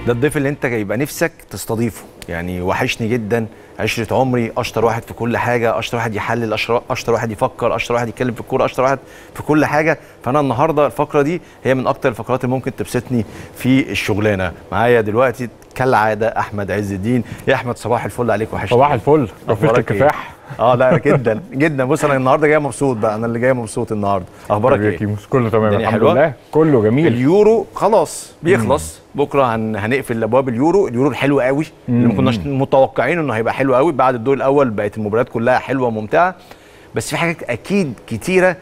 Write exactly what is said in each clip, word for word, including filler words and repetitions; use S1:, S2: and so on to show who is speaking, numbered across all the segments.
S1: ده الضيف اللي انت يبقى نفسك تستضيفه، يعني وحشني جدا، عشرة عمري، اشطر واحد في كل حاجه، اشطر واحد يحلل، اشطر واحد يفكر، اشطر واحد يتكلم في الكوره، اشطر واحد في كل حاجه. فانا النهارده الفقره دي هي من اكتر الفقرات اللي ممكن تبسطني في الشغلانه. معايا دلوقتي كالعاده احمد عز الدين. يا احمد صباح الفل عليك، وحشني.
S2: صباح الفل، رفيق الكفاح.
S1: اه لا جدا جدا. بص انا النهارده جاي مبسوط بقى، انا اللي جاي مبسوط النهارده. اخبارك ايه؟
S2: كله تمام الحمد
S1: حلوة؟
S2: لله، كله جميل.
S1: اليورو خلاص بيخلص مم. بكره هن... هنقفل ابواب اليورو. اليورو الحلو قوي اللي ما كناش متوقعين انه هيبقى حلو قوي. بعد الدور الاول بقت المباريات كلها حلوه وممتعه، بس في حاجات اكيد كتيره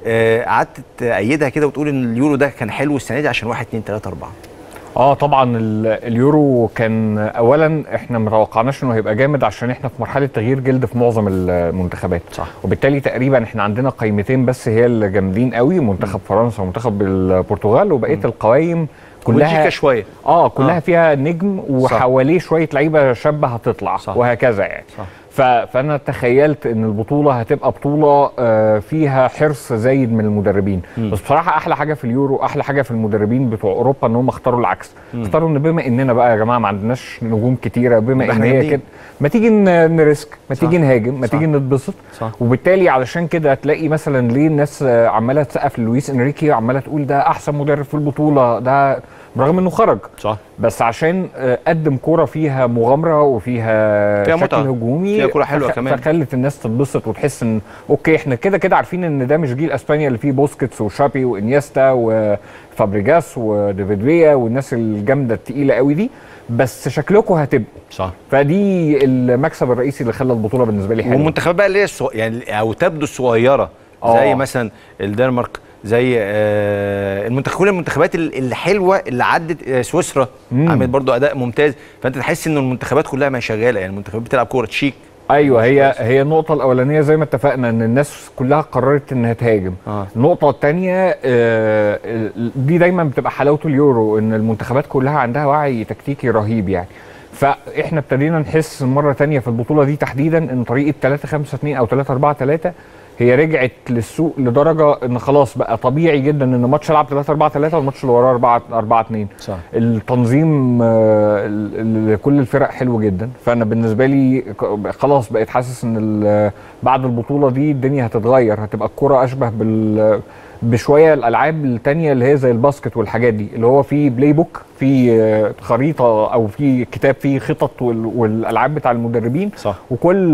S1: قعدت آه تأيدها كده وتقول ان اليورو ده كان حلو السنه دي عشان واحد اتنين تلاته اربعه.
S2: اه طبعا اليورو كان اولا احنا ما توقعناش انه هيبقى جامد عشان احنا في مرحله تغيير جلد في معظم المنتخبات،
S1: صح.
S2: وبالتالي تقريبا احنا عندنا قائمتين بس هي اللي جامدين قوي، منتخب فرنسا ومنتخب البرتغال، وبقيه القوائم كلها
S1: شويه
S2: اه كلها آه. فيها نجم وحواليه شويه لعيبه شابه هتطلع،
S1: صح.
S2: وهكذا يعني.
S1: صح.
S2: فانا تخيلت ان البطوله هتبقى بطوله فيها حرص زايد من المدربين. م. بس بصراحه احلى حاجه في اليورو، احلى حاجه في المدربين بتوع اوروبا ان هم اختاروا العكس. م. اختاروا ان بما اننا بقى يا جماعه ما عندناش نجوم كتيره، بما ان هي كده ما تيجي نريسك، ما تيجي نهاجم، ما تيجي نتبسط. وبالتالي علشان كده هتلاقي مثلا ليه الناس عماله تسقف لويس انريكي وعماله تقول ده احسن مدرب في البطوله، ده برغم انه خرج،
S1: صح.
S2: بس عشان قدم كوره فيها مغامره وفيها
S1: فيها
S2: شكل
S1: متعة.
S2: هجومي،
S1: فيها كوره حلوه
S2: فخ...
S1: كمان،
S2: فخلت الناس تتبسط وتحس ان اوكي احنا كده كده عارفين ان ده مش جيل اسبانيا اللي فيه بوسكيتس وشابي وانيستا وفابريجاس وديفيد فيا والناس الجامده الثقيله قوي دي، بس شكلكم هتبقوا
S1: صح.
S2: فدي المكسب الرئيسي اللي خلى البطوله بالنسبه لي حلوه.
S1: والمنتخبات بقى اللي هي الصغ... يعني او تبدو الصغيره زي مثلا الدنمارك، زي آه المنتخبين المنتخبات الحلوه اللي عدت، آه سويسرا عملت برضو اداء ممتاز. فانت تحس ان المنتخبات كلها ما شغاله، يعني المنتخبات بتلعب كوره تشيك.
S2: ايوه هي هي النقطه الاولانيه زي ما اتفقنا ان الناس كلها قررت انها تهاجم.
S1: آه.
S2: النقطه الثانيه آه دي دايما بتبقى حلاوه اليورو، ان المنتخبات كلها عندها وعي تكتيكي رهيب يعني. فاحنا ابتدينا نحس مره ثانيه في البطوله دي تحديدا ان طريقه تلاته خمسه اتنين او تلاته اربعه تلاته هي رجعت للسوق لدرجه ان خلاص بقى طبيعي جدا ان ماتش يلعب تلاته اربعه تلاته والماتش اللي وراه اربعه اربعه اتنين.
S1: صح.
S2: التنظيم لكل الفرق حلو جدا. فانا بالنسبه لي خلاص بقيت حاسس ان بعد البطوله دي الدنيا هتتغير، هتبقى الكره اشبه بال بشويه الالعاب الثانيه اللي هي زي الباسكت والحاجات دي، اللي هو في بلاي بوك، في خريطه او في كتاب فيه خطط والالعاب بتاع المدربين.
S1: صح.
S2: وكل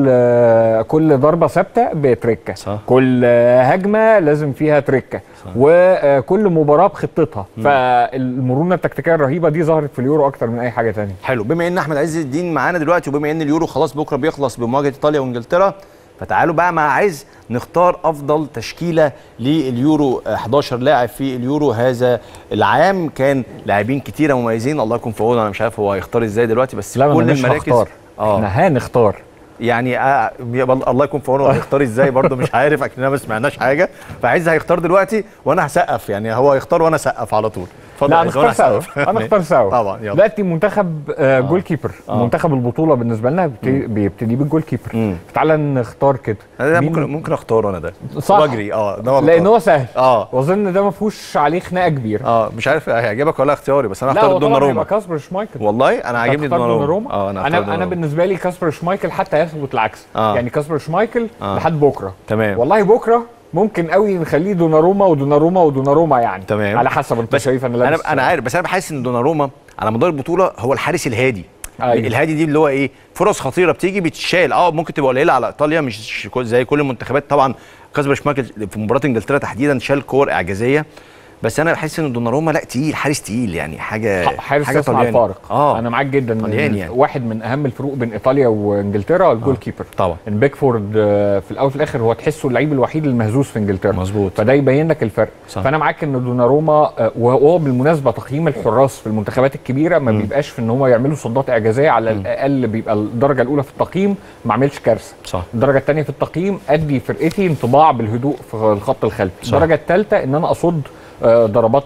S2: كل ضربه ثابته بتركه، صح. كل هجمه لازم فيها تركه، صح. وكل مباراه بخطتها. م. فالمرونه التكتيكيه الرهيبه دي ظهرت في اليورو اكتر من اي حاجه ثانيه.
S1: حلو. بما ان احمد عز الدين معانا دلوقتي، وبما ان اليورو خلاص بكره بيخلص بمواجهه ايطاليا وانجلترا، فتعالوا بقى مع عز نختار افضل تشكيله لليورو. احداشر لاعب في اليورو هذا العام، كان لاعبين كتيره مميزين، الله يكون في عونه. انا مش عارف هو هيختار ازاي دلوقتي، بس
S2: لا
S1: كل
S2: مش
S1: المراكز
S2: هختار. اه احنا هنختار
S1: يعني آه الله يكون في عونه. هيختار ازاي برضه مش عارف، اكننا ما سمعناش حاجه. فعز هيختار دلوقتي وانا هسقف، يعني هو هيختار وانا اسقف على طول.
S2: لا نختار سوا، انا اختار سوا
S1: طبعا. يلا
S2: دلوقتي منتخب آه جول كيبر. آه. منتخب البطوله بالنسبه لنا بيبتدي بالجول كيبر. تعالى نختار كده.
S1: انا ممكن ممكن اختار انا ده
S2: واجري
S1: اه
S2: ده لان هو سهل.
S1: اه
S2: واظن ده ما فيهوش عليه خناقه كبيره.
S1: اه مش عارف هيعجبك ولا اختياري، بس انا هختار دوناروما.
S2: لا كاسبر شمايكل.
S1: والله انا عاجبني دوناروما.
S2: اه انا انا, أنا بالنسبه لي كاسبر شمايكل حتى يثبت العكس.
S1: آه.
S2: يعني كاسبر شمايكل آه. لحد بكره.
S1: تمام.
S2: والله بكره ممكن قوي نخليه دوناروما ودوناروما ودوناروما يعني.
S1: تمام.
S2: على حسب انت شايف انا لابس.
S1: انا انا عارف، بس انا بحس ان دوناروما على مدار البطوله هو الحارس الهادي.
S2: أيوة.
S1: الهادي دي اللي هو ايه، فرص خطيره بتيجي بتشال. اه ممكن تبقى قليله على ايطاليا، مش زي كل المنتخبات طبعا. كاسبر شمايكل في مباراه انجلترا تحديدا شال كور اعجازيه، بس انا بحس ان دوناروما لا تقيل، حارس تقيل يعني، حاجه
S2: حارس
S1: حاجه
S2: طبيعي الفارق.
S1: اه
S2: انا معاك جدا.
S1: يعني.
S2: واحد من اهم الفروق بين ايطاليا وانجلترا الجول آه. كيبر
S1: طبعا.
S2: ان بيكفورد في الاول وفي الاخر هو تحسه اللعيب الوحيد المهزوز في انجلترا.
S1: مظبوط.
S2: فده يبين لك الفرق.
S1: صح.
S2: فانا معاك ان دوناروما، وهو بالمناسبه تقييم الحراس في المنتخبات الكبيره ما م. بيبقاش في ان هم يعملوا صدات اعجازيه، على م. الاقل بيبقى الدرجه الاولى في التقييم ما عملش كارثه.
S1: صح.
S2: الدرجه الثانيه في التقييم ادي فرقتي انطباع بالهدوء في الخط الخلفي. الدرجه الثالثه ان انا اصد ضربات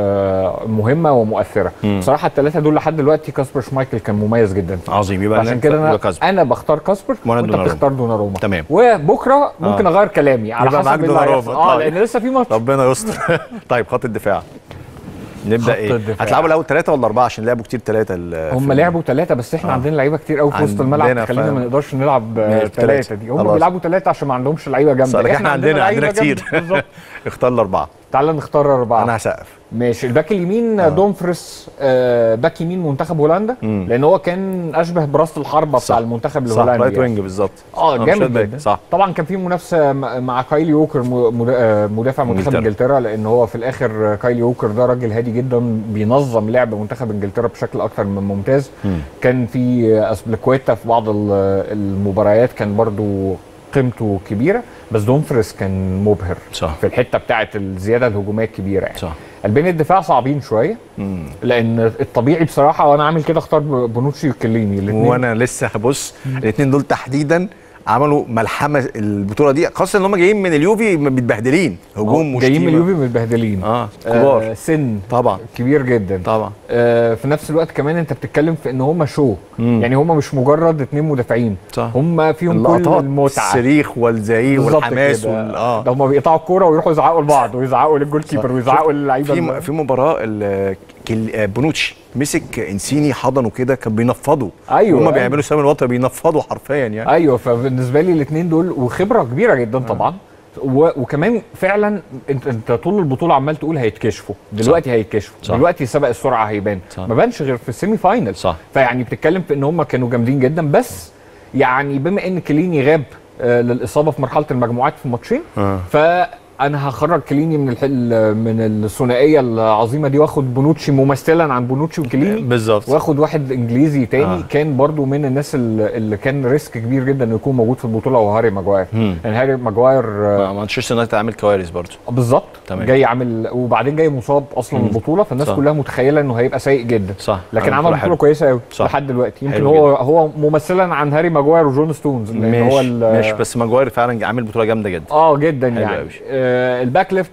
S2: مهمه ومؤثره. مم. بصراحه الثلاثه دول لحد دلوقتي كاسبر شمايكل كان مميز جدا.
S1: عظيم. يبقى
S2: عشان كده انا, أنا بختار كاسبر وانت بتختار دوناروما.
S1: تمام.
S2: وبكره ممكن آه. اغير كلامي على حسب
S1: دوناروما.
S2: اه لان لسه في ماتش.
S1: ربنا يستر. طيب خط الدفاع نبدا ايه؟ هتلعبوا الاول ثلاثه ولا اربعه؟ عشان لعبوا كتير ثلاثه.
S2: هم لعبوا ثلاثه بس احنا آه. عندنا لعيبه كتير قوي في وسط الملعب، خلينا ما نقدرش نلعب ثلاثه دي. هم بيلعبوا ثلاثه عشان ما عندهمش لعيبه جامده،
S1: احنا, احنا عندنا عندنا كتير. اختار الاربعه.
S2: تعالى نختار اربعه.
S1: انا هسقف.
S2: ماشي. الباك اليمين آه. دومفريس، آه باك يمين منتخب هولندا، مم. لان هو كان اشبه براس الحربه بتاع المنتخب الهولندي.
S1: صح، رايت وينج بالظبط.
S2: اه جامد جدا. صح. طبعا كان في منافسه مع كايلي ووكر مدافع منتخب انجلترا، لان هو في الاخر كايلي ووكر ده راجل هادي جدا، بينظم لعب منتخب انجلترا بشكل اكتر من ممتاز. مم. كان في اسبليكويتا في بعض المباريات كان برضو قيمته كبيره، بس دومفريس كان مبهر. صح. في الحته بتاعه الزياده الهجوميه الكبيره يعني. صح. قلبين الدفاع صعبين شويه، مم. لان الطبيعي بصراحه وانا عامل كده اختار بونوتشي وكليني الاثنين.
S1: وانا لسه هبص الاثنين دول تحديدا عملوا ملحمه البطوله دي، خاصه ان هم جايين من اليوفي متبهدلين هجوم
S2: وشتيمه. جايين من اليوفي متبهدلين.
S1: اه كبار.
S2: آه سن
S1: طبعا
S2: كبير جدا
S1: طبعا.
S2: آه في نفس الوقت كمان انت بتتكلم في ان هم شو، مم. يعني هم مش مجرد اثنين مدافعين، هم فيهم كل المتعه،
S1: الصريخ والزعيق والحماس وال...
S2: اه ده هم بيقطعوا الكوره ويروحوا يزعقوا لبعض ويزعقوا للجول كيبر ويزعقوا للعيبه.
S1: في في مباراه بونوتشي مسك انسيني حضنه كده، كان بينفضوا.
S2: ايوه
S1: هم بيعملوا سامي الوطن بينفضوا حرفيا يعني.
S2: ايوه، فبالنسبه لي الاثنين دول وخبره كبيره جدا طبعا. وكمان فعلا انت انت طول البطوله عمال تقول هيتكشفوا، دلوقتي هيتكشفوا، دلوقتي سبق السرعه هيبان، ما بانش غير في السيمي فاينل. صح. فيعني بتتكلم في ان هم كانوا جامدين جدا، بس يعني بما ان كليني غاب آه للاصابه في مرحله المجموعات في ماتشين، آه. ف انا هخرج كليني من الحل من الثنائيه العظيمه دي، واخد بونوتشي ممثلا عن بونوتشي وكليني
S1: بالظبط،
S2: واخد واحد انجليزي تاني آه. كان برضو من الناس اللي كان ريسك كبير جدا انه يكون موجود في البطوله، وهاري ماجواير. يعني هاري ماجواير
S1: مانشستر يونايتد عامل كوارث برضو
S2: بالظبط، جاي عامل وبعدين جاي مصاب اصلا مم. البطوله، فالناس صح. كلها متخيله انه هيبقى سيء جدا. صح. لكن عمل بطوله كويسه قوي لحد دلوقتي، يمكن هو جدا. هو ممثلا عن هاري ماجواير وجون ستونز،
S1: لان هو مش بس ماجواير فعلا عامل بطوله جامده جدا
S2: اه جدا يعني. آه الباك ليفت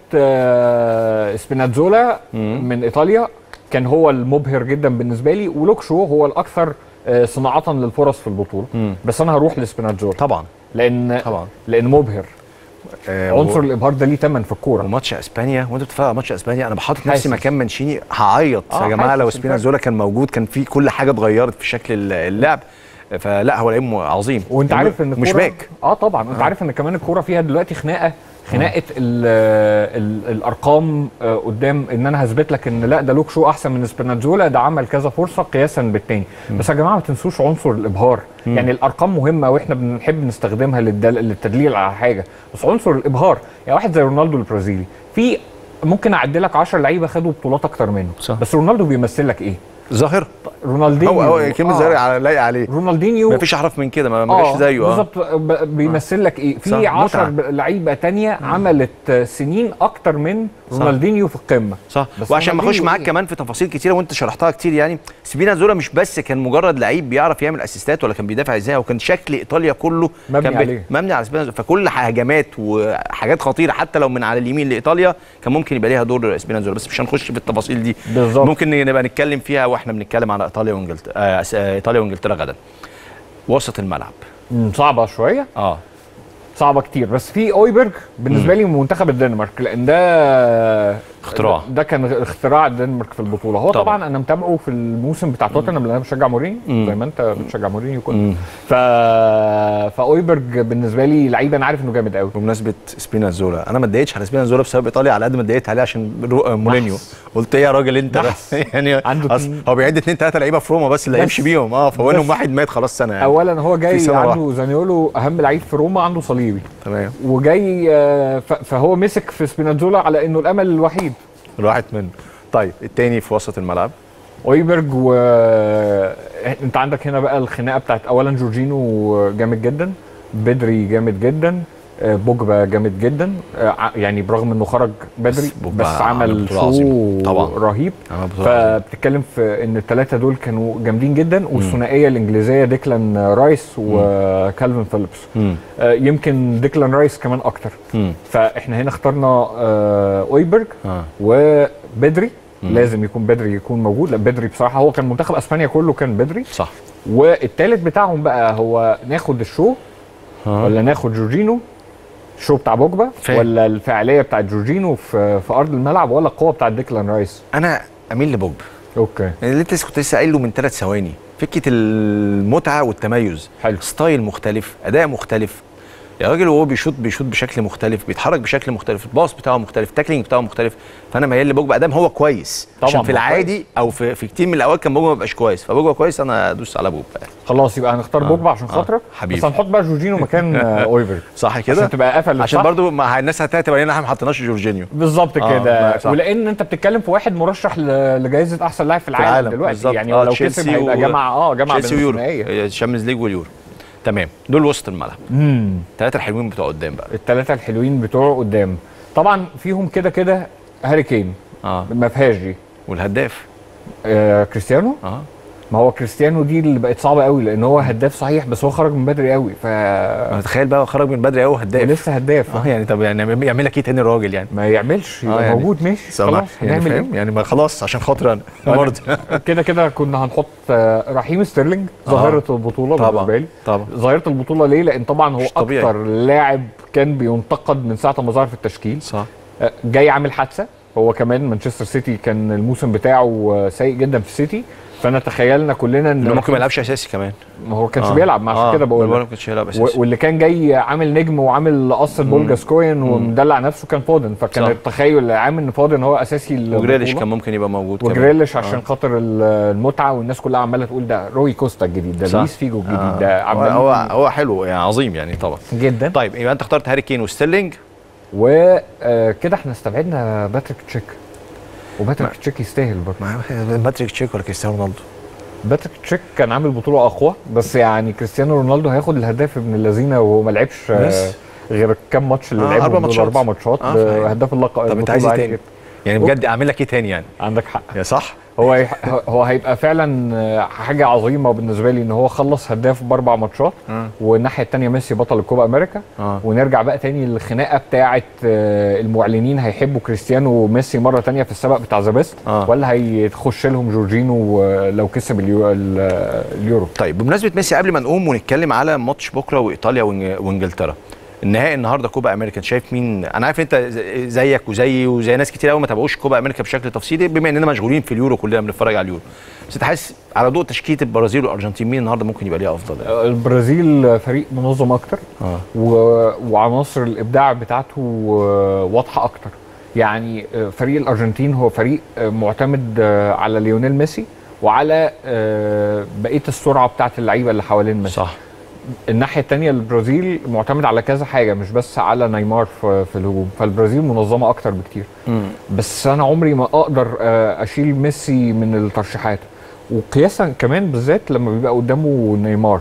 S2: آه سبيناتزولا مم. من ايطاليا كان هو المبهر جدا بالنسبه لي، ولوك شو هو الاكثر آه صناعه للفرص في البطوله. مم. بس انا هروح لسبيناتزولا
S1: طبعا،
S2: لان طبعا لان مبهر. آه عنصر و... الابهار ده ليه ثمن في الكوره.
S1: وماتش اسبانيا، وانت بتتفرج على ماتش اسبانيا انا بحط نفسي مكان منشيني هعيط آه يا جماعه. لو سبيناتزولا كان موجود كان في كل حاجه اتغيرت في شكل اللعب. فلا هو لعيب عظيم،
S2: وانت عارف ان
S1: مش باك.
S2: اه طبعا انت آه. عارف ان كمان الكوره فيها دلوقتي خناقه خناقه ال ال الارقام قدام، ان انا هثبت لك ان لا ده لوك شو احسن من سبيناتزولا، ده عمل كذا فرصه قياسا بالتاني. م. بس يا جماعه ما تنسوش عنصر الابهار. م. يعني الارقام مهمه واحنا بنحب نستخدمها للتدليل على حاجه، بس عنصر الابهار يعني واحد زي رونالدو البرازيلي، في ممكن اعدلك عشرة لعيبه خدوا بطولات اكتر منه صح. بس رونالدو بيمثل لك ايه؟
S1: ظاهره.
S2: رونالدينيو
S1: هو هو كلمه ظاهره على لايق عليه.
S2: رونالدينيو
S1: ما فيش احرف من كده، ما جاش آه زيه. اه
S2: بالظبط، بيمثل لك ايه؟ في عشرة لعيبه ثانيه عملت سنين اكتر من رونالدينيو في القمه
S1: صح. وعشان ما اخش معاك إيه؟ كمان في تفاصيل كتيره وانت شرحتها كتير، يعني سبيناتزولا مش بس كان مجرد لعيب بيعرف يعمل اسيستات ولا كان بيدافع ازاي، وكان شكل ايطاليا كله
S2: مبني
S1: كان
S2: عليه،
S1: مبني على سبيناتزولا. فكل هجمات وحاجات خطيره حتى لو من على اليمين لايطاليا كان ممكن يبقى ليها دور سبيناتزولا، بس مش هنخش في التفاصيل دي
S2: بالظبط.
S1: ممكن نبقى نتكلم فيها واحنا بنتكلم على ايطاليا وانجلترا. آه ايطاليا وانجلترا غدا. وسط الملعب
S2: صعبه شويه،
S1: اه
S2: صعبه كتير، بس في اويبرج بالنسبه لي منتخب الدنمارك، لان ده
S1: اختراع،
S2: ده كان اختراع الدنمارك في البطوله. هو طبعا, طبعا انا متابعه في الموسم بتاع توتنهام، لان انا بشجع مورينيو زي ما انت بتشجع مورينيو كنت. ف فاويبرج بالنسبه لي لعيب انا عارف انه جامد قوي.
S1: بمناسبه سبيناتزولا، انا ما اتضايقتش على سبيناتزولا بسبب ايطاليا على قد ما اتضايقت عليه عشان مورينيو. قلت ايه يا راجل انت بس يعني
S2: عنده
S1: هو بيعد اثنين ثلاثه لعيبه في روما بس اللي هيمشي بيهم اه فوينهم واحد مات خلاص سنه يعني.
S2: اولا هو جاي عنده زانيولو اهم لعيب في روما، عنده صليبي
S1: تمام،
S2: وجاي فهو مسك في سبيناتزولا على انه الامل الوحيد
S1: راحت منه. طيب الثاني في وسط الملعب
S2: اويبرج، و انت عندك هنا بقى الخناقه بتاعت اولا جورجينو جامد جدا، بدري جامد جدا، بوجبا جامد جدا، يعني برغم انه خرج بدري بس, بس عمل شو طبعا رهيب. فبتتكلم في ان الثلاثه دول كانوا جامدين جدا، والثنائيه الانجليزيه ديكلان رايس وكالفين فيليبس، يمكن ديكلان رايس كمان اكتر. مم. فاحنا هنا اخترنا اويبرج آه. وبدري. مم. لازم يكون بدري يكون موجود، لا بدري بصراحه هو كان منتخب اسبانيا كله كان بدري
S1: صح.
S2: والثالث بتاعهم بقى هو ناخد الشو آه. ولا ناخد جورجينو، الشو بتاع بوجبا فهم. ولا الفعاليه بتاعت جورجينو في في ارض الملعب، ولا القوه بتاعت ديكلان رايس؟
S1: انا اميل لبوجبا.
S2: اوكي.
S1: اللي انت كنت لسه قايله من ثلاث ثواني، فكره المتعه والتميز.
S2: حلو.
S1: ستايل مختلف، اداء مختلف. يا راجل وهو بيشوط بيشوط بشكل مختلف، بيتحرك بشكل مختلف، الباص بتاعه مختلف، التاكلينج بتاعه مختلف. فانا ميال لبوجبا ادام هو كويس.
S2: طبعا
S1: عشان في العادي
S2: كويس.
S1: او في, في كتير من الاوقات كان بوجبا ما بيبقاش كويس، فبوجبا كويس انا ادوس على بوجبا.
S2: خلاص يبقى هنختار
S1: آه.
S2: بوجبا عشان
S1: آه.
S2: خاطرك.
S1: حبيبي.
S2: بس هنحط بقى جورجينيو مكان اويفر.
S1: صح كده؟
S2: عشان تبقى قفل
S1: عشان
S2: صح؟
S1: برضو ما الناس هتعتبر ان احنا ما حطيناش جورجينيو.
S2: بالظبط
S1: آه،
S2: كده.
S1: صح.
S2: ولان انت بتتكلم في واحد مرشح ل- لجائزه احسن لاعب في العالم,
S1: العالم
S2: دلوقتي
S1: بالظبط.
S2: يعني
S1: آه،
S2: لو
S1: تشيلسي
S2: كسب هيبقى
S1: و-
S2: جامعه اه جامعه
S1: تشيلسي ويورو،
S2: بالثنائيه.
S1: الشامبيونز ليج واليورو. تمام، دول وسط الملعب.
S2: امم
S1: الثلاثه الحلوين بتوع قدام بقى.
S2: الثلاثه الحلوين بتوع قدام طبعا فيهم كده كده هاري كين.
S1: اه
S2: ما فيهاش دي.
S1: والهداف
S2: آه كريستيانو.
S1: اه
S2: ما هو كريستيانو دي اللي بقت صعبه قوي لان هو هداف صحيح بس هو خرج من بدري قوي ف
S1: انا تخيل بقى خرج من بدري قوي هداف.
S2: لسه هداف.
S1: اه يعني طب يعني يعمل لك ايه تاني الراجل يعني؟
S2: ما يعملش يبقى
S1: آه يعني
S2: موجود ماشي
S1: سمع.
S2: خلاص
S1: يعني
S2: هنعمل
S1: فاهم
S2: ايه؟
S1: يعني ما خلاص عشان خاطر انا برضه
S2: كده كده كنا هنحط آه، رحيم ستيرلينج ظاهره البطوله
S1: طبعا
S2: بالنسبه لي.
S1: طبعا
S2: ظاهره البطوله ليه؟ لان طبعا هو
S1: مش طبيعي.
S2: اكتر لاعب كان بينتقد من ساعه ما ظهر في التشكيل.
S1: صح.
S2: آه، جاي عامل حادثه. هو كمان مانشستر سيتي كان الموسم بتاعه آه، سيء جدا في السيتي فانا تخيلنا كلنا ان
S1: انه ممكن ما يلعبش اساسي كمان.
S2: ما هو كانش
S1: آه.
S2: بيلعب ما عشان
S1: آه.
S2: كده بقول
S1: ما
S2: لك.
S1: كانش يلعب
S2: و-
S1: اساسي.
S2: واللي كان جاي عامل نجم وعامل قصه بول جاسكوين ومدلع نفسه كان فودن فكان
S1: صح.
S2: التخيل العام ان فودن هو اساسي البطولة.
S1: وجريليش كان ممكن يبقى موجود كمان.
S2: وجريليش عشان
S1: آه.
S2: خاطر ال- المتعه والناس كلها عماله تقول ده روي كوستا الجديد ده
S1: صح.
S2: لويس فيجو الجديد
S1: آه.
S2: ده
S1: هو
S2: عمال
S1: هو هو حلو يعني عظيم يعني طبعا.
S2: جدا.
S1: طيب يبقى انت اخترت هاري كين وستيرلينج.
S2: وكده احنا استبعدنا باتريك تشيك وباتريك تشيك يستاهل برضه.
S1: مع باتريك تشيك ولا كريستيانو رونالدو؟
S2: باتريك تشيك كان عامل بطوله اقوى بس يعني كريستيانو رونالدو هياخد الهداف ابن اللذينه وهو ما لعبش آه، غير كام ماتش اللي
S1: آه،
S2: لعبهم
S1: أربع
S2: دول
S1: ماتشات.
S2: اربع ماتشات
S1: آه،
S2: آه،
S1: فاهم.
S2: هداف اللقب.
S1: طب انت عايز ايه تاني؟ يعني
S2: أوكي.
S1: بجد اعمل لك ايه تاني يعني؟
S2: عندك حق.
S1: يا صح؟
S2: هو هي- هو هيبقى فعلا آه، حاجه عظيمه بالنسبه لي ان هو خلص هداف باربع ماتشات
S1: آه.
S2: والناحيه الثانيه ميسي بطل الكوبا امريكا.
S1: آه.
S2: ونرجع بقى تاني للخناقه بتاعه آه، المعلنين هيحبوا كريستيانو وميسي مره تانيه في السباق بتاع ذا بيست
S1: آه.
S2: ولا هيخش لهم جورجينو آه، لو كسب اليو- ال- اليورو.
S1: طيب بمناسبه ميسي قبل ما نقوم ونتكلم على ماتش بكره وايطاليا وإنج- وانجلترا، النهائي النهارده كوبا امريكا، شايف مين؟ انا عارف انت ز- زيك وزيي وزي ناس كتير قوي ما تابعوش كوبا امريكا بشكل تفصيلي بما اننا مشغولين في اليورو كلنا بنتفرج على اليورو، بس انت حاسس على ضوء تشكيله البرازيل والارجنتين مين النهارده ممكن يبقى ليها افضل؟
S2: آه، البرازيل فريق منظم اكتر
S1: اه
S2: و... وعناصر الابداع بتاعته آه، واضحه اكتر. يعني آه، فريق الارجنتين هو فريق آه، معتمد آه، على ليونيل ميسي وعلى آه، بقيه السرعه بتاعت اللعيبه اللي حوالين ميسي.
S1: صح.
S2: الناحيه الثانيه البرازيل معتمد على كذا حاجه مش بس على نيمار في, في الهجوم فالبرازيل منظمه اكتر بكتير.
S1: مم.
S2: بس انا عمري ما اقدر آه، اشيل ميسي من الترشيحات وقياسا كمان بالذات لما بيبقى قدامه نيمار.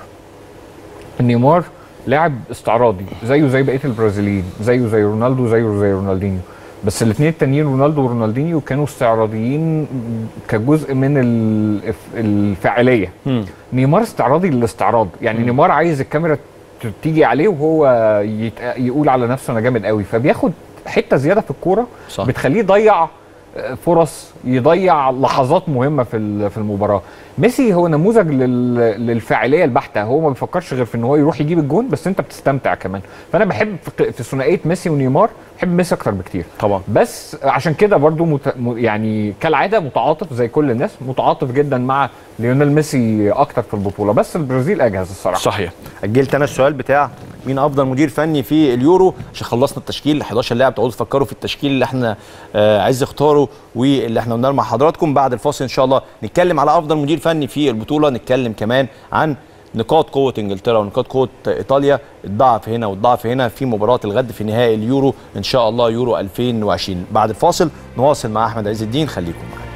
S2: نيمار لاعب استعراضي زيه زي بقيه البرازيليين زيه زي رونالدو زيه زي رونالدينيو بس الاثنين التانيين رونالدو ورونالدينيو كانوا استعراضيين كجزء من ال- الفاعليه.
S1: مم.
S2: نيمار استعراضي للاستعراض يعني
S1: مم.
S2: نيمار عايز الكاميرا ت- تيجي عليه وهو يت... يقول على نفسه انا جامد قوي فبياخد حته زياده في الكوره
S1: صح.
S2: بتخليه يضيع آه، فرص يضيع لحظات مهمه في ال- في المباراه. ميسي هو نموذج لل... للفاعليه البحته هو ما بيفكرش غير في ان هو يروح يجيب الجون بس انت بتستمتع كمان فانا بحب في- في ثنائيه ميسي ونيمار بحب ميسي اكتر بكتير
S1: طبعا.
S2: بس عشان كده برضو مت... م- يعني كالعاده متعاطف زي كل الناس متعاطف جدا مع ليونيل ميسي اكتر في البطوله بس البرازيل اجهز الصراحه.
S1: صحيح. اجلت انا السؤال بتاع مين افضل مدير فني في اليورو عشان خلصنا التشكيل احداشر لاعب تقعدوا تفكروا في التشكيل اللي احنا آه عايز اختاره واللي احنا قلناه مع حضراتكم. بعد الفاصل ان شاء الله نتكلم على افضل مدير فني في البطوله، نتكلم كمان عن نقاط قوه انجلترا ونقاط قوه ايطاليا، الضعف هنا والضعف هنا في مباراه الغد في نهائي اليورو ان شاء الله يورو ألفين وعشرين. بعد الفاصل نواصل مع احمد عز الدين، خليكم معانا.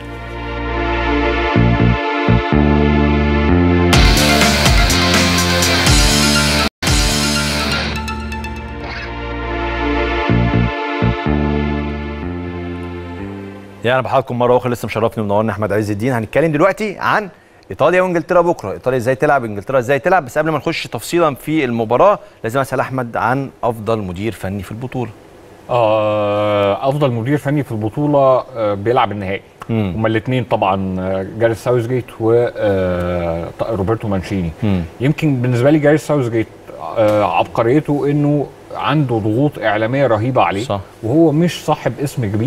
S1: يعني بحضراتكم مره اخرى لسه مشرفني ومنورني احمد عز الدين. هنتكلم دلوقتي عن ايطاليا وانجلترا بكره، ايطاليا ازاي تلعب انجلترا ازاي تلعب، بس قبل ما نخش تفصيلا في المباراه لازم اسال احمد عن افضل مدير فني في البطوله.
S2: آه، افضل مدير فني في البطوله آه، بيلعب النهائي.
S1: مم.
S2: هما الاثنين طبعا آه، جاريث ساوثجيت وروبرتو مانشيني.
S1: مم.
S2: يمكن بالنسبه لي جاريث ساوثجيت آه، عبقريته انه عنده ضغوط اعلاميه رهيبه عليه
S1: صح.
S2: وهو مش صاحب اسم كبير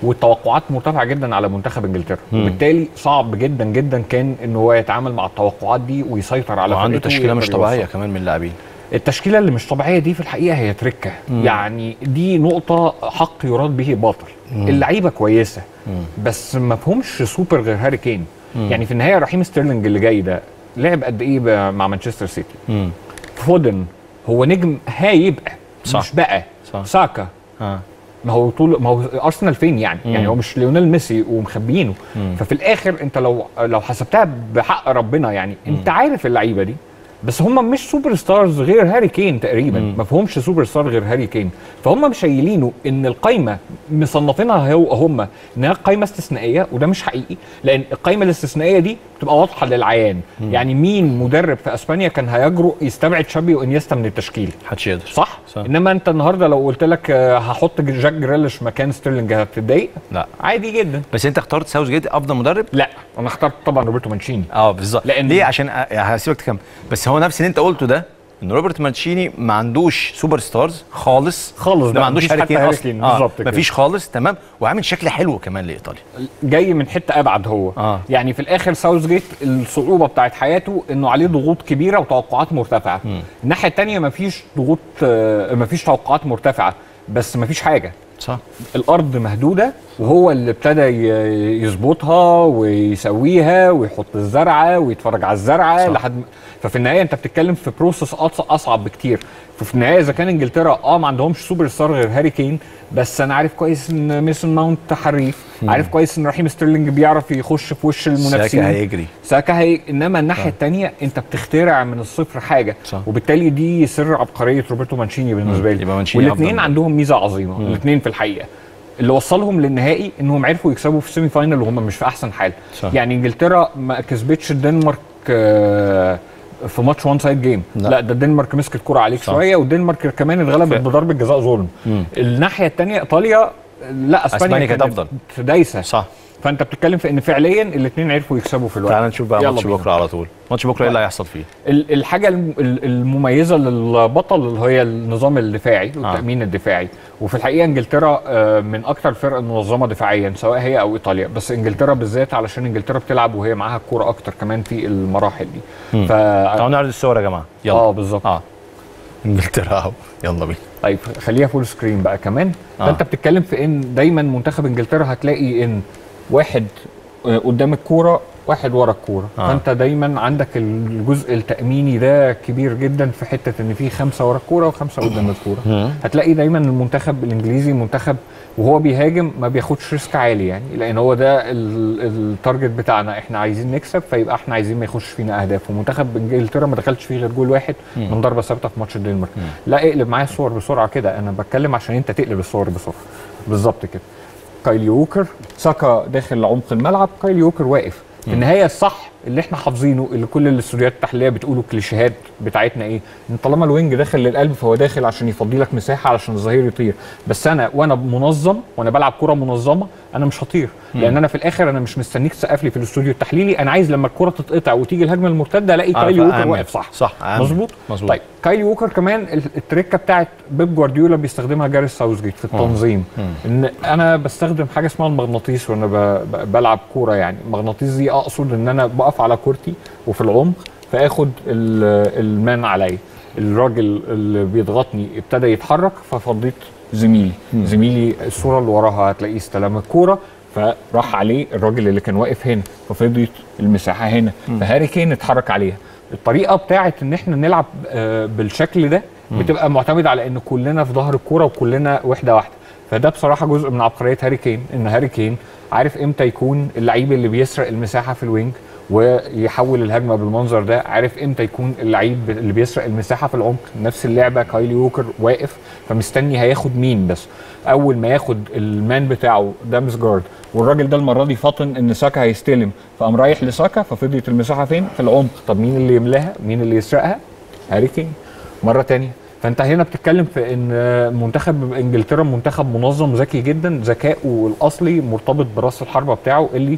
S2: والتوقعات مرتفعه جدا على منتخب انجلترا، وبالتالي صعب جدا جدا كان ان هو يتعامل مع التوقعات دي ويسيطر على
S1: وعنده تشكيله مش طبيعيه كمان من اللاعبين.
S2: التشكيله اللي مش طبيعيه دي في الحقيقه هي تركه، مم. يعني دي نقطه حق يراد به باطل. اللعيبه كويسه، مم. بس ما فيهمش سوبر غير هاري كين. مم. يعني في النهايه رحيم ستيرلينج اللي جاي ده لعب قد ايه مع مانشستر سيتي؟ مم. فودن هو نجم هيبقى، صح. مش بقى صح. ساكا آه. ما هو طول ما هو ارسنال فين يعني؟ مم. يعني هو مش ليونيل ميسي ومخبيينه. مم. ففي الاخر انت لو لو حسبتها بحق ربنا يعني، مم. انت عارف اللعيبه دي، بس هم مش سوبر ستارز غير هاري كين تقريبا. مم. ما فيهمش سوبر ستار غير هاري كين، فهم مشايلينه ان القايمه مصنفينها هو هم انها قايمه استثنائيه، وده مش حقيقي، لان القايمه الاستثنائيه دي بتبقى واضحه للعيان. مم. يعني مين مدرب في اسبانيا كان هيجرؤ يستبعد شابي وانيستا من التشكيل؟
S1: محدش يقدر،
S2: صح؟, صح انما انت النهارده لو قلت لك هحط جاك جريليش مكان ستيرلينج هتتضايق؟
S1: لا
S2: عادي جدا.
S1: بس انت اخترت ساوث جيت افضل مدرب؟
S2: لا انا اخترت طبعا روبرتو مانشيني.
S1: اه بالظبط.
S2: لان
S1: ليه؟ عشان هسيبك تكمل، بس هو نفس اللي انت قلته ده، ان روبرت مانشيني ما عندوش سوبر ستارز خالص
S2: خالص،
S1: ده ما عندوش هاري كين اصلا.
S2: آه
S1: ما فيش خالص، تمام، وعامل شكل حلو كمان لايطاليا،
S2: جاي من حته ابعد هو. آه. يعني في الاخر ساوث جيت الصعوبه بتاعت حياته انه عليه ضغوط كبيره وتوقعات مرتفعه. م. الناحيه الثانيه ما فيش ضغوط، ما فيش توقعات مرتفعه، بس ما فيش حاجه،
S1: صح.
S2: الارض مهدوده وهو اللي ابتدى يظبطها ويسويها ويحط الزرعه ويتفرج على الزرعه لحد، ففي النهايه انت بتتكلم في بروسس اصعب بكتير. ففي النهايه اذا كان انجلترا اه ما عندهمش سوبر ستار غير هاري كين، بس انا عارف كويس ان ميسون ماونت حريف، مم. عارف كويس ان رحيم ستيرلينج بيعرف يخش في وش المنافسين،
S1: ساكا هيجري،
S2: ساكا هي، انما الناحيه الثانيه انت بتخترع من الصفر حاجه، صح. وبالتالي دي سر عبقريه روبرتو مانشيني بالنسبه لي. والاثنين عندهم ميزه عظيمه، الاثنين في الحقيقه اللي وصلهم للنهائي انهم عرفوا يكسبوا في السيمي فاينل وهم مش في احسن حال، صح. يعني انجلترا ما كسبتش الدنمارك آه في ماتش وان سايد جيم، لا, لا ده الدنمارك مسكت كرة عليك صح. شويه، والدنمارك كمان اتغلبت بضربه جزاء ظلم. الناحيه الثانيه ايطاليا لا اسبانيا
S1: كانت افضل
S2: دايسه،
S1: صح.
S2: فانت بتتكلم في ان فعليا الاثنين عرفوا يكسبوا في الوقت.
S1: تعال نشوف بقى ماتش بكره على طول. ماتش بكره ايه اللي هيحصل فيه؟
S2: الحاجه المميزه للبطل اللي هي النظام الدفاعي والتامين آه. الدفاعي، وفي الحقيقه انجلترا من اكثر الفرق المنظمه دفاعيا سواء هي او ايطاليا، بس انجلترا بالذات علشان انجلترا بتلعب وهي معاها الكوره اكتر كمان في المراحل دي.
S1: ف تعالوا نعرض الصور يا جماعه، يلا.
S2: اه بالظبط. اه
S1: انجلترا اهو، يلا بينا.
S2: طيب خليها فول سكرين بقى كمان. آه. فانت بتتكلم في ان دايما منتخب انجلترا هتلاقي ان واحد قدام الكوره واحد ورا الكوره، آه. فانت دايما عندك الجزء التاميني ده كبير جدا في حته ان في خمسه ورا الكوره وخمسه قدام الكوره. هتلاقي دايما المنتخب الانجليزي منتخب وهو بيهاجم ما بياخدش ريسك عالي، يعني لان هو ده التارجت بتاعنا، احنا عايزين نكسب، فيبقى احنا عايزين ما يخش فينا اهداف. ومنتخب انجلترا ما دخلش فيه غير جول واحد مم. من ضربه ثابته في ماتش الدنمارك. مم. لا اقلب معايا الصور بسرعه كده، انا بتكلم عشان انت تقلب الصور بسرعه بالظبط كده. كايلي ووكر، ساكا داخل عمق الملعب، كايلي ووكر واقف. في النهايه الصح اللي احنا حافظينه، اللي كل الاستوديوهات التحليليه بتقوله، الكليشيهات بتاعتنا ايه؟ ان طالما الوينج داخل للقلب فهو داخل عشان يفضي لك مساحه علشان الظهير يطير، بس انا وانا منظم وانا بلعب كره منظمه انا مش هطير، لان انا في الاخر انا مش مستنيك تسقف لي في الاستوديو التحليلي، انا عايز لما الكره تتقطع وتيجي الهجمه المرتده الاقي كايلي ووكر واقف. صح
S1: صح
S2: مظبوط مظبوط. طيب كايلي ووكر كمان التريكه بتاعت بيب جوارديولا بيستخدمها جاريث ساوثجيت في التنظيم، مم. ان انا بستخدم حاجه اسمها المغناطيس وانا بلعب كوره. يعني المغناطيس دي اقصد ان انا بقف على كورتي وفي العمق فاخد المان عليا، الراجل اللي بيضغطني ابتدى يتحرك ففضيت زميلي مم. زميلي الصوره اللي وراها هتلاقيه استلم الكوره فراح عليه الراجل اللي كان واقف هنا ففضيت المساحه هنا، فهاري كين اتحرك عليها. الطريقه بتاعت ان احنا نلعب بالشكل ده بتبقى معتمده على ان كلنا في ظهر الكوره وكلنا وحده واحده، فده بصراحه جزء من عبقريه هاري كين، ان هاري كين عارف امتى يكون اللعيب اللي بيسرق المساحه في الوينج ويحول الهجمه بالمنظر ده، عارف امتى يكون اللعيب اللي بيسرق المساحه في العمق. نفس اللعبه كايلي ووكر واقف فمستني هياخد مين، بس اول ما ياخد المان بتاعه دامسجارد والراجل ده المره دي فاطن ان ساكا هيستلم فقام رايح لساكا ففضيت المساحه فين؟ في العمق. طب مين اللي يملاها؟ مين اللي يسرقها؟ هاري كين مره ثانيه. فانت هنا بتتكلم في ان منتخب انجلترا منتخب منظم ذكي جدا، ذكائه الاصلي مرتبط براس الحربه بتاعه اللي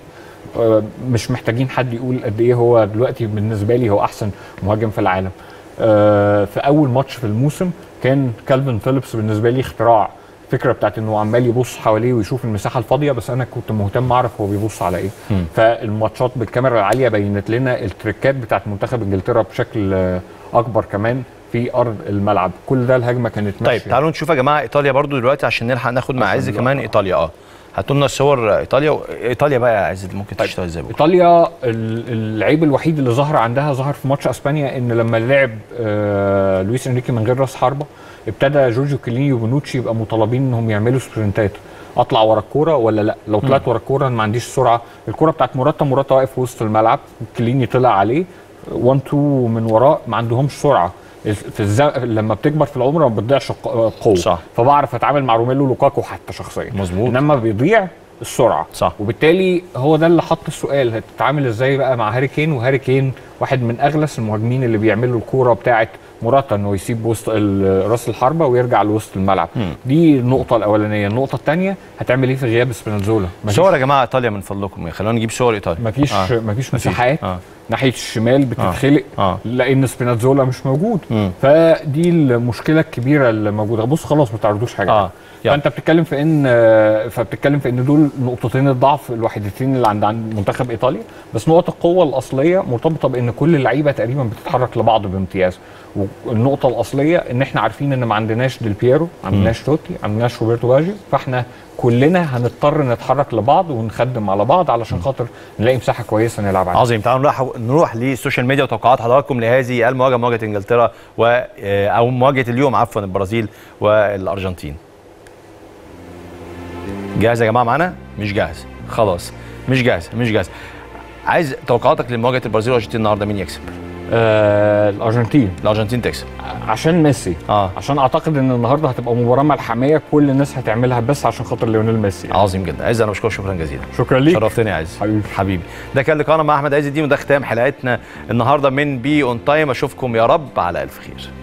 S2: مش محتاجين حد يقول قد ايه هو دلوقتي بالنسبه لي هو احسن مهاجم في العالم. في اول ماتش في الموسم كان كالفين فيليبس بالنسبه لي اختراع الفكره بتاعت انه عمال يبص حواليه ويشوف المساحه الفاضيه، بس انا كنت مهتم اعرف هو بيبص على ايه. م. فالماتشات بالكاميرا العاليه بينت لنا التريكات بتاعت منتخب انجلترا بشكل اكبر كمان في ارض الملعب. كل ده الهجمه كانت ماشيه.
S1: طيب تعالوا نشوف يا جماعه ايطاليا برضو دلوقتي عشان نلحق ناخد مع عز كمان ايطاليا. اه هاتوا لنا الصور ايطاليا. ايطاليا بقى يا عز ممكن
S2: طيب.
S1: تشتغل ازاي؟
S2: ايطاليا العيب الوحيد اللي ظهر عندها ظهر في ماتش اسبانيا، ان لما لعب آه لويس انريكي من غير راس حربه ابتدى جورجيو كيليني وبونوتشي يبقى مطالبين انهم يعملوا سبرنتات. اطلع ورا الكوره ولا لا؟ لو طلعت ورا الكوره ما عنديش سرعه. الكوره بتاعت موراتا موراتا واقف في وسط الملعب، كيليني طلع عليه واحد اتنين من وراه، ما عندهمش سرعه. في الزم... لما بتكبر في العمر ما بتضيعش قوه.
S1: صح.
S2: فبعرف اتعامل مع روميلو لوكاكو حتى شخصيا.
S1: مظبوط.
S2: انما بيضيع السرعه.
S1: صح.
S2: وبالتالي هو ده اللي حط السؤال، هتتعامل ازاي بقى مع هاري كين؟ وهاري كين واحد من اغلس المهاجمين اللي بيعملوا الكوره بتاعه موراتا، انه يسيب وسط راس الحربه ويرجع لوسط الملعب. م. دي النقطه الاولانيه. النقطه الثانيه هتعمل ايه في غياب سبينازولا؟
S1: صور يا جماعه ايطاليا من فضلكم، خلونا نجيب صور ايطاليا.
S2: مفيش آه. مفيش مساحات. آه. ناحيه الشمال بتتخلق آه. آه. لان سبينازولا مش موجود. م. فدي المشكله الكبيره اللي موجوده. بص خلاص ما تعرضوش حاجه. آه. فانت بتتكلم في ان فبتتكلم في ان دول نقطتين الضعف الوحيدتين اللي عند عند منتخب ايطاليا. بس نقط القوه الاصليه مرتبطه بان كل اللعيبه تقريبا بتتحرك لبعض بامتياز. والنقطه الاصليه ان احنا عارفين ان ما عندناش ديل بييرو، ما عندناش توتي، ما عندناش روبرتو باجيو، فاحنا كلنا هنضطر نتحرك لبعض ونخدم على بعض علشان خاطر نلاقي مساحه كويسه نلعب عليها.
S1: عظيم. تعالوا نروح نروح للسوشيال ميديا وتوقعات حضراتكم لهذه المواجهه، مواجهه انجلترا و او مواجهه اليوم عفوا البرازيل والارجنتين. جاهز يا جماعه معانا؟ مش جاهز خلاص. مش جاهز مش جاهز. عايز توقعاتك لمواجهه البرازيل والارجنتين النهارده، مين يكسب؟
S2: آه الارجنتين.
S1: الارجنتين تكسب
S2: عشان ميسي. اه عشان اعتقد ان النهارده هتبقى مباراه ملحميه كل الناس هتعملها بس عشان خاطر ليونيل ميسي يعني.
S1: عظيم جدا. عايز انا بشكرك شكرا جزيلا.
S2: شكرا ليك.
S1: شرفتني يا عايز
S2: حبيبي
S1: حبيبي. ده كان لقاءنا مع احمد عز الدين وده ختام حلقتنا النهارده من بي اون تايم. اشوفكم يا رب على الف خير.